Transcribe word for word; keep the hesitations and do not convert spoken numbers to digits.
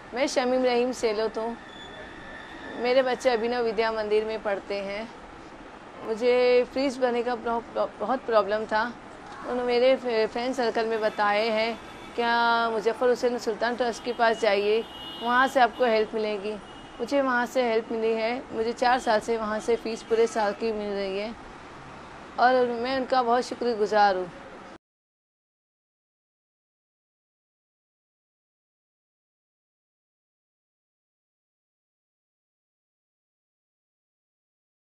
मैं शमीम रहीम सेलोत हूँ। मेरे बच्चे अभिनव विद्या मंदिर में पढ़ते हैं। मुझे फीस भरने का बहुत प्रॉब्लम था। उन्होंने मेरे फ्रेंड सर्कल में बताए हैं क्या मुजफ्फर हुसैन सुल्तान ट्रस्ट के पास जाइए, वहाँ से आपको हेल्प मिलेगी। मुझे वहाँ से हेल्प मिली है। मुझे चार साल से वहाँ से फ़ीस पूरे साल की मिल रही है और मैं उनका बहुत शुक्रगुज़ार हूँ।